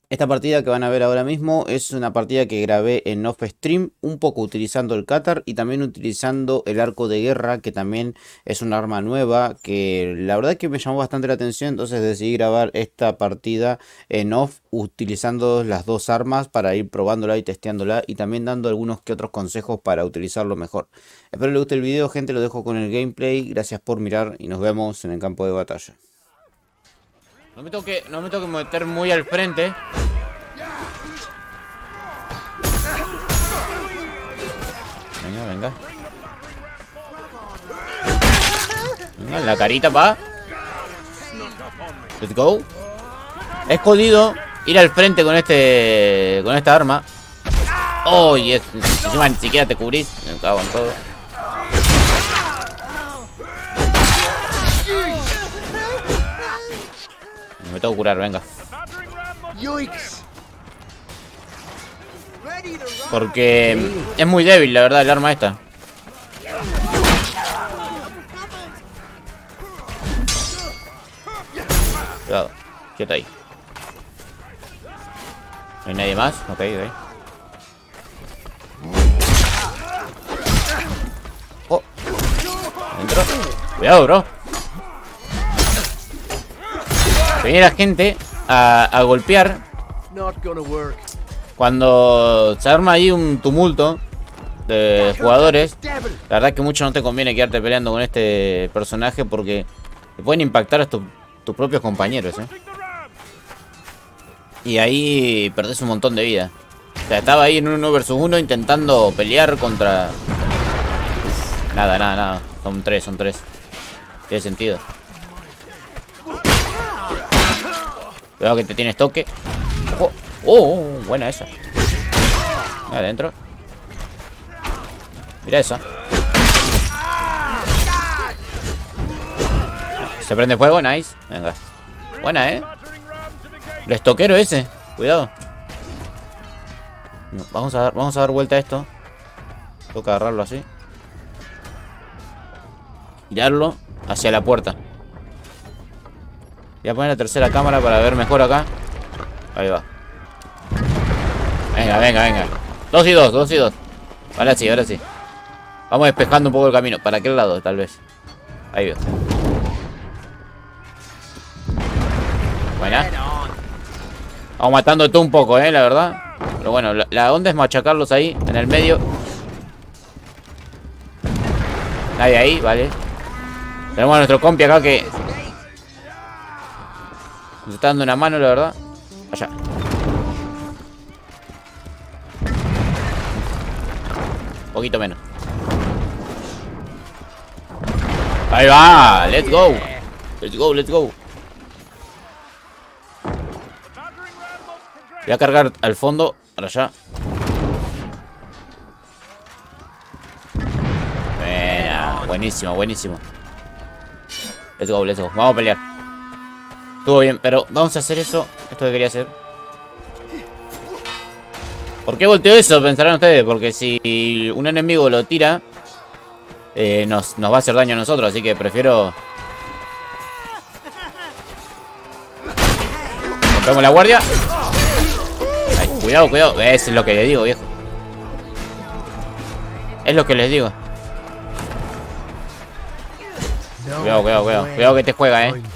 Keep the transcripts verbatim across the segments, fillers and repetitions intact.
Esta partida que van a ver ahora mismo es una partida que grabé en off stream, un poco utilizando el Qatar y también utilizando el arco de guerra, que también es un arma nueva que la verdad que me llamó bastante la atención, entonces decidí grabar esta partida en off utilizando las dos armas para ir probándola y testeándola y también dando algunos que otros consejos para utilizarlo mejor. Espero les guste el video, gente, lo dejo con el gameplay, gracias por mirar y nos vemos en el campo de batalla. No me tengo que, no me tengo que meter muy al frente. Venga, venga. Venga, en la carita, pa. Let's go. Es jodido ir al frente con este, con esta arma. Oh, y es, encima ni siquiera te cubrís. Me cago en todo. Me tengo que curar, venga. Porque es muy débil, la verdad, el arma esta. Cuidado, quieto ahí. No hay nadie más, ok, ok. Oh, dentro. Cuidado, bro. Viene la gente a, a golpear. Cuando se arma ahí un tumulto de jugadores, la verdad que mucho no te conviene quedarte peleando con este personaje porque te pueden impactar a tu, tus propios compañeros, ¿eh? Y ahí perdés un montón de vida. O sea, estaba ahí en un uno versus uno intentando pelear contra... Nada, nada, nada. Son tres, son tres. Tiene sentido. Cuidado que te tienes toque. Oh, oh, buena esa. Adentro. Mira esa. Se prende fuego, nice. Venga. Buena, eh. El estoquero ese. Cuidado. Vamos a dar, vamos a dar vuelta a esto. Toca agarrarlo así. Girarlo hacia la puerta. Voy a poner la tercera cámara para ver mejor acá. Ahí va. Venga, venga, venga. Dos y dos, dos y dos. Ahora sí, ahora sí. Vamos despejando un poco el camino. ¿Para aquel lado, tal vez? Ahí va. Buena. Vamos matando todo un poco, eh, la verdad. Pero bueno, la, la onda es machacarlos ahí, en el medio. Nadie ahí, vale. Tenemos a nuestro compi acá que... nos está dando una mano, la verdad. Allá. Un poquito menos. Ahí va. Let's go. Let's go, let's go. Voy a cargar al fondo. Para allá. Buena. Buenísimo, buenísimo. Let's go, let's go. Vamos a pelear. Estuvo bien, pero vamos a hacer eso. Esto que quería hacer. ¿Por qué volteó eso? Pensarán ustedes. Porque si un enemigo lo tira, eh, nos, nos va a hacer daño a nosotros. Así que prefiero... Rompemos la guardia. Ay, cuidado, cuidado. Eso es lo que les digo, viejo. Es lo que les digo. Cuidado, cuidado, cuidado. Cuidado que te juega, eh.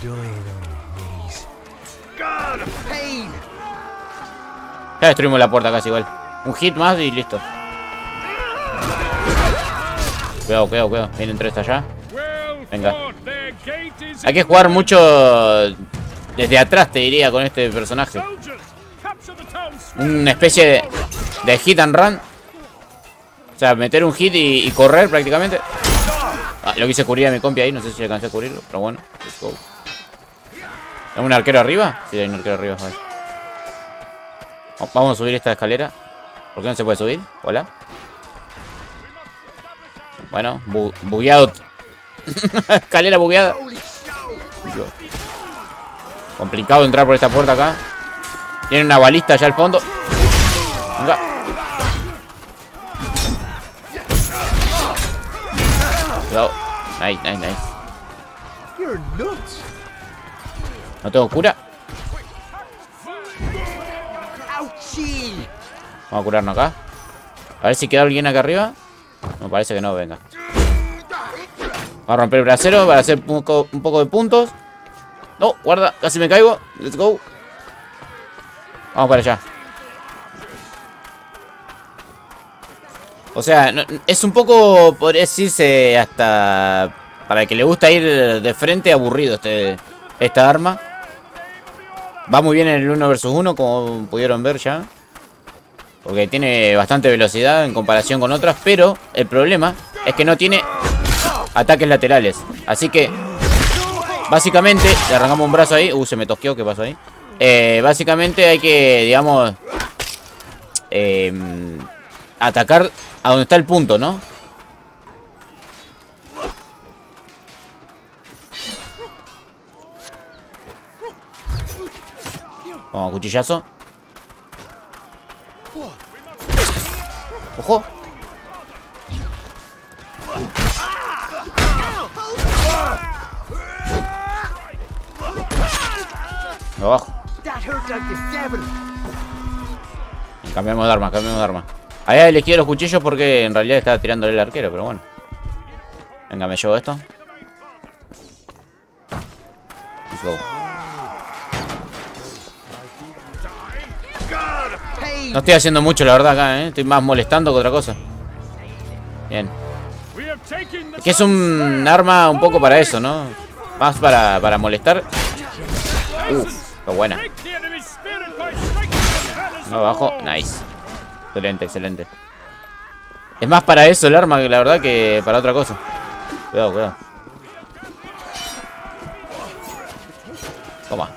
Ya destruimos la puerta casi igual. Un hit más y listo. Cuidado, cuidado, cuidado. Vienen tres allá. Venga. Hay que jugar mucho desde atrás, te diría, con este personaje. Una especie de, de hit and run. O sea, meter un hit y, y correr prácticamente. Ah, lo quise cubrir a mi compi ahí. No sé si alcancé a cubrirlo, pero bueno. Let's go. ¿Hay un arquero arriba? Sí, hay un arquero arriba. Vale. Vamos a subir esta escalera. ¿Por qué no se puede subir? Hola. Bueno, bu bugueado. Escalera bugueada. Complicado entrar por esta puerta acá. Tiene una balista allá al fondo. Venga. Cuidado. Nice, nice, nice. No tengo cura. Vamos a curarnos acá. A ver si queda alguien acá arriba. Me parece que no, venga. Vamos a romper el brasero para hacer un poco, un poco de puntos. No, guarda, casi me caigo. Let's go. Vamos para allá. O sea, no, es un poco, podría decirse, hasta para el que le gusta ir de frente, aburrido este, esta arma. Va muy bien en el uno versus uno, como pudieron ver ya. Porque tiene bastante velocidad en comparación con otras. Pero el problema es que no tiene ataques laterales. Así que, básicamente, le arrancamos un brazo ahí. Uh, se me tosqueó, ¿qué pasó ahí? Eh, básicamente hay que, digamos, eh, atacar a donde está el punto, ¿no? Vamos, cuchillazo. Ojo. Abajo. Cambiamos de arma, cambiamos de arma. Ahí elegí los cuchillos porque en realidad estaba tirándole el arquero, pero bueno. Venga, me llevo esto. Let's go. No estoy haciendo mucho, la verdad, acá, ¿eh? Estoy más molestando que otra cosa. Bien. Es que es un arma un poco para eso, ¿no? Más para, para molestar. Uf, qué buena. No, abajo, nice. Excelente, excelente. Es más para eso el arma, la verdad, que para otra cosa. Cuidado, cuidado. Toma.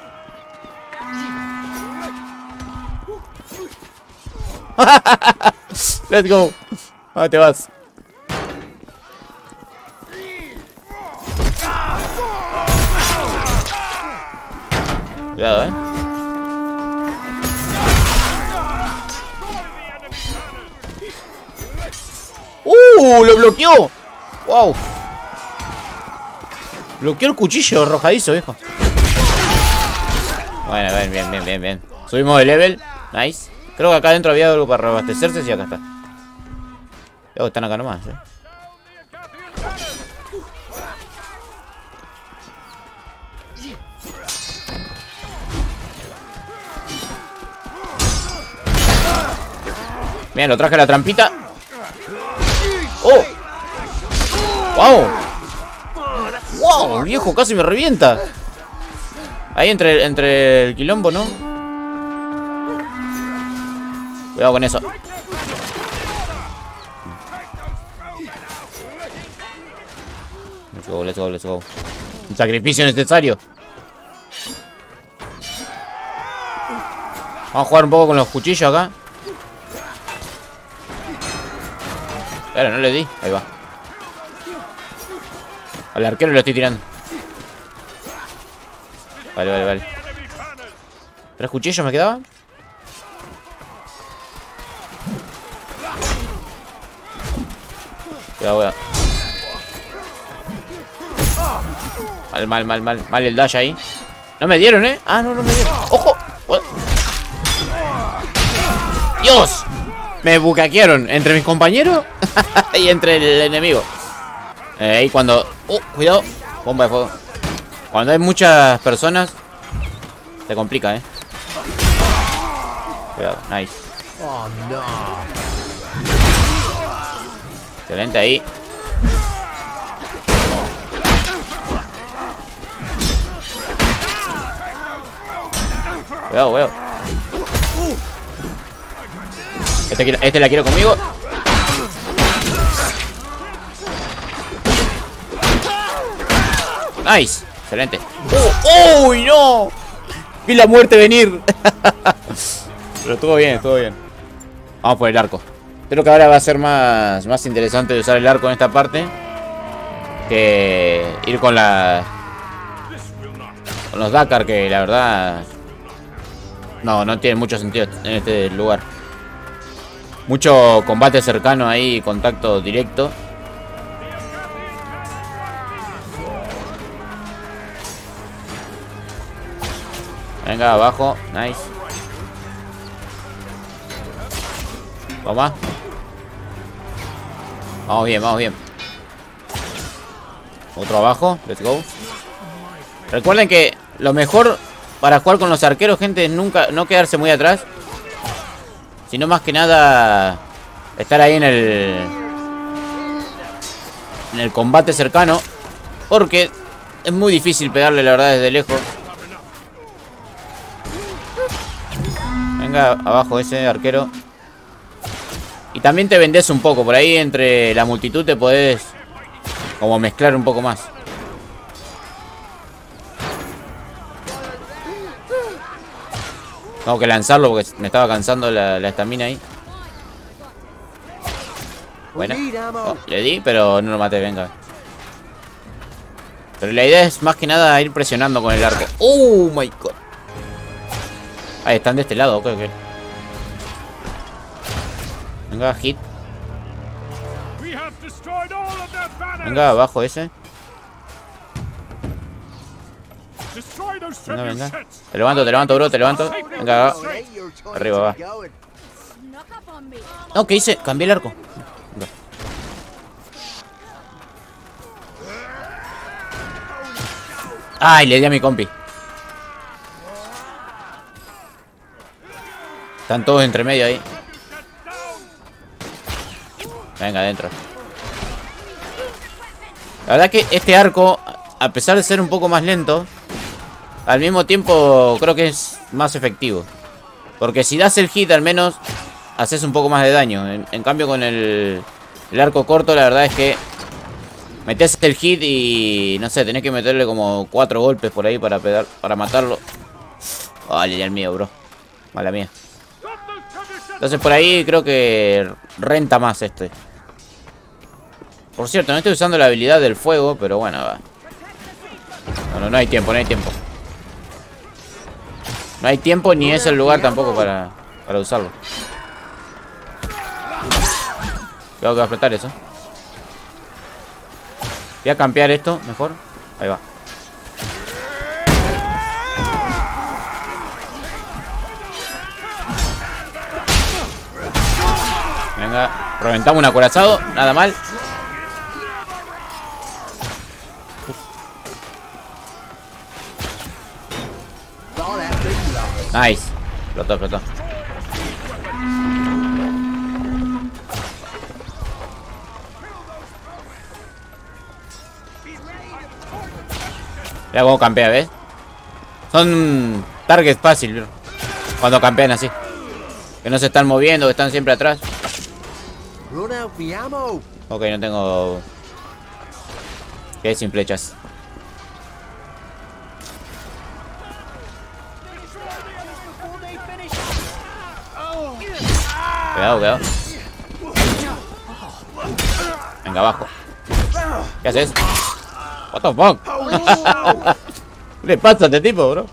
Let's go. ¿Dónde te vas? Cuidado, eh. ¡Uh! ¡Lo bloqueó! ¡Wow! Bloqueó el cuchillo rojadizo, viejo. Bueno, bien, bien, bien, bien, bien. Subimos de level. Nice. Creo que acá adentro había algo para reabastecerse. Y acá está. Luego están acá nomás, eh. Bien, lo traje a la trampita. ¡Oh! ¡Wow! ¡Wow! Viejo, casi me revienta. Ahí entre, entre el quilombo, ¿no? Cuidado con eso. Let's go, let's go, let's go. Un sacrificio necesario. Vamos a jugar un poco con los cuchillos acá. Claro, no le di. Ahí va. Al arquero lo estoy tirando. Vale, vale, vale. ¿Tres cuchillos me quedaban? Cuidado, cuidado. Mal, mal, mal, mal. Mal el dash ahí. No me dieron, ¿eh? Ah, no, no me dieron. ¡Ojo! ¡Dios! Me bucaquearon entre mis compañeros y entre el enemigo. Eh, ahí cuando... ¡Uh! Cuidado. Bomba de fuego. Cuando hay muchas personas se complica, eh. Cuidado, nice. Oh, no. Excelente ahí. Cuidado, cuidado. Este, este la quiero conmigo. Nice. Excelente. ¡Oh! ¡Uy, no! Vi la muerte venir. Pero estuvo bien, estuvo bien. Vamos por el arco. Creo que ahora va a ser más, más interesante de usar el arco en esta parte que ir con la con los Dakar, que la verdad no, no tiene mucho sentido en este lugar. Mucho combate cercano ahí, contacto directo. Venga, abajo, nice. Vamos. Vamos bien, vamos bien. Otro abajo. Let's go. Recuerden que lo mejor para jugar con los arqueros, gente, es nunca, no quedarse muy atrás. Sino más que nada estar ahí en el En el combate cercano. Porque es muy difícil pegarle, la verdad, desde lejos. Venga, abajo ese arquero. Y también te vendés un poco. Por ahí entre la multitud te podés como mezclar un poco más. Tengo que lanzarlo porque me estaba cansando la estamina ahí. Bueno, oh, le di, pero no lo maté, venga. Pero la idea es más que nada ir presionando con el arco. ¡Oh, my God! Ahí están de este lado, ok, ok. Venga, hit. Venga, abajo ese. Venga, venga. Te levanto, te levanto, bro, te levanto. Venga, va. Arriba, va. No, ¿qué hice? Cambié el arco. Venga. Ay, le di a mi compi. Están todos entre medio ahí. Venga, adentro. La verdad que este arco, a pesar de ser un poco más lento, al mismo tiempo creo que es más efectivo. Porque si das el hit, al menos haces un poco más de daño. En, en cambio con el, el arco corto, la verdad es que metes el hit y no sé, tenés que meterle como cuatro golpes por ahí para, pedar, para matarlo. Vale, ya el mío, bro. Mala mía. Entonces por ahí creo que renta más este. Por cierto, no estoy usando la habilidad del fuego, pero bueno, va. No, no, no hay tiempo, no hay tiempo. No hay tiempo ni es el lugar tampoco para, para usarlo. Tengo que apretar eso. Voy a campear esto mejor. Ahí va. Venga, reventamos un acorazado. Nada mal. Nice. Explotó, explotó. Mira cómo campea, ¿ves? Son targets fácil cuando campean así. Que no se están moviendo, que están siempre atrás. Ok, no tengo... Que sin flechas. Cuidado, cuidado. Venga, abajo. ¿Qué haces? What the fuck? ¿Qué le pasa a este tipo, bro?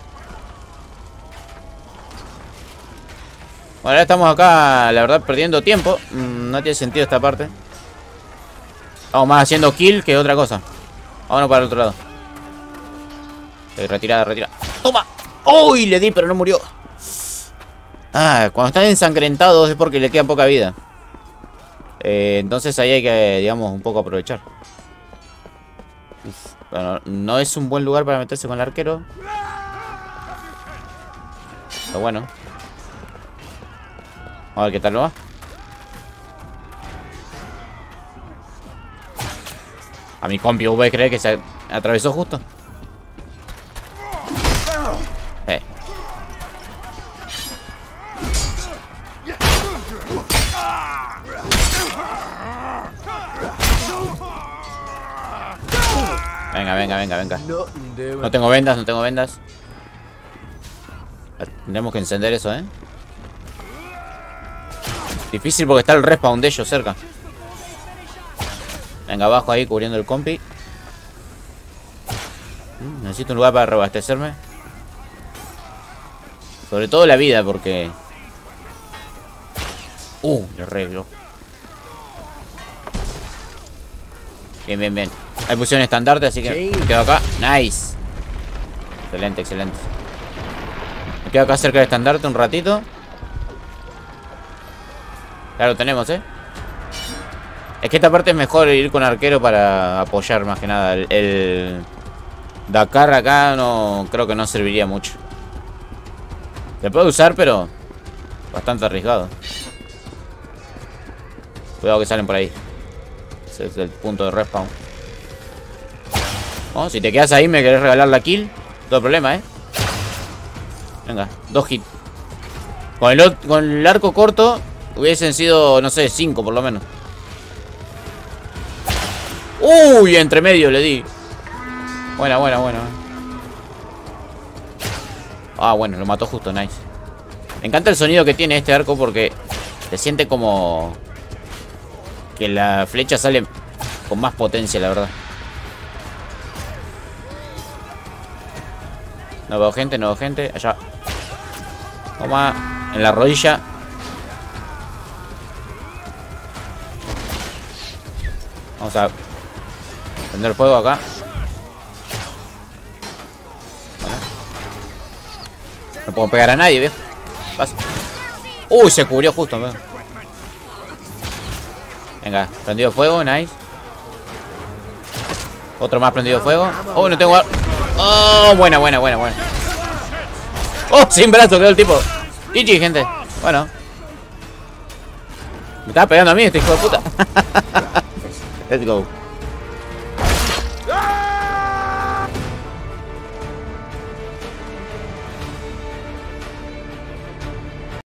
Bueno, ahora estamos acá, la verdad, perdiendo tiempo. mm, No tiene sentido esta parte. Estamos más haciendo kill que otra cosa. Vámonos para el otro lado. eh, Retirada, retirada. ¡Toma! ¡Uy! Le di, pero no murió. Ah, cuando están ensangrentados es porque le queda poca vida. eh, Entonces ahí hay que, digamos, un poco aprovechar. Uf, bueno, no es un buen lugar para meterse con el arquero. Pero bueno. Vamos a ver qué tal lo va. A mi compi, ¿vos creer que se atravesó justo? Eh. Venga, venga, venga, venga. No tengo vendas, no tengo vendas. Tendremos que encender eso, ¿eh? Difícil porque está el respawn de ellos cerca. Venga, abajo ahí cubriendo el compi. Necesito un lugar para reabastecerme. Sobre todo la vida porque... Uh, le arreglo. Bien, bien, bien. Hay posición estandarte, así que me quedo acá. Nice. Excelente, excelente. Me quedo acá cerca del estandarte un ratito. Ya lo tenemos, ¿eh? Es que esta parte es mejor ir con arquero para apoyar más que nada. El, el Dakar acá no creo que no serviría mucho. Se puede usar, pero bastante arriesgado. Cuidado que salen por ahí. Ese es el punto de respawn. Oh, si te quedas ahí me querés regalar la kill. Todo problema, ¿eh? Venga, dos hits. Con el, con el arco corto hubiesen sido, no sé, cinco por lo menos. Uy, entre medio le di. Buena, buena, buena. Ah, bueno, lo mató justo, nice. Me encanta el sonido que tiene este arco porque se siente como que la flecha sale con más potencia, la verdad. No veo gente, no veo gente. Allá. Toma. En la rodilla. Vamos a prender fuego acá. Bueno. No puedo pegar a nadie, viejo. Pasa. Uy, se cubrió justo, viejo. Venga, prendido fuego, nice. Otro más prendido fuego. Oh, no tengo... Oh, buena, buena, buena, buena. Oh, sin brazo quedó el tipo. G G, gente. Bueno. Me estaba pegando a mí este hijo de puta. Let's go.